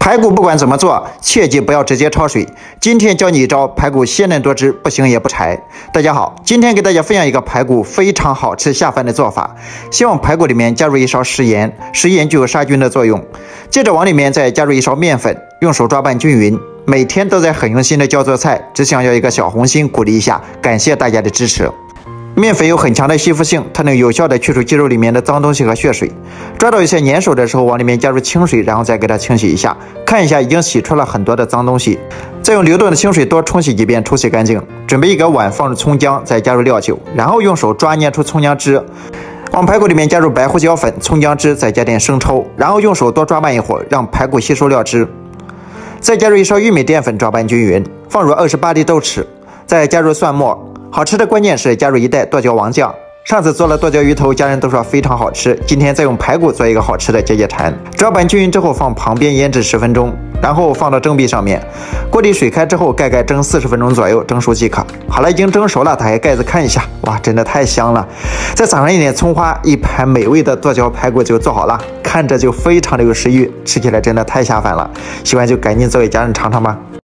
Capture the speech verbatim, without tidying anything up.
排骨不管怎么做，切记不要直接焯水。今天教你一招排骨鲜嫩多汁，不腥也不柴。大家好，今天给大家分享一个排骨非常好吃下饭的做法。先往排骨里面加入一勺食盐，食盐具有杀菌的作用。接着往里面再加入一勺面粉，用手抓拌均匀。每天都在很用心的教做菜，只想要一个小红心鼓励一下，感谢大家的支持。面粉有很强的吸附性，它能有效的去除鸡肉里面的脏东西和血水。抓到一些粘手的时候，往里面加入清水，然后再给它清洗一下，看一下已经洗出了很多的脏东西。再用流动的清水多冲洗几遍，冲洗干净。准备一个碗，放入葱姜，再加入料酒，然后用手抓捏出葱姜汁。往排骨里面加入白胡椒粉、葱姜汁，再加点生抽，然后用手多抓拌一会儿，让排骨吸收料汁。再加入一勺玉米淀粉，抓拌均匀，放入二十八粒豆豉，再加入蒜末。好吃的关键是加入一袋剁椒王酱。上次做了剁椒鱼头，家人都说非常好吃。今天再用排骨做一个好吃的解解馋。抓拌均匀之后，放旁边腌制十分钟，然后放到蒸屉上面。锅里水开之后，盖盖蒸四十分钟左右，蒸熟即可。好了，已经蒸熟了，打开盖子看一下，哇，真的太香了！再撒上一点葱花，一盘美味的剁椒排骨就做好了，看着就非常的有食欲，吃起来真的太下饭了。喜欢就赶紧做给家人尝尝吧。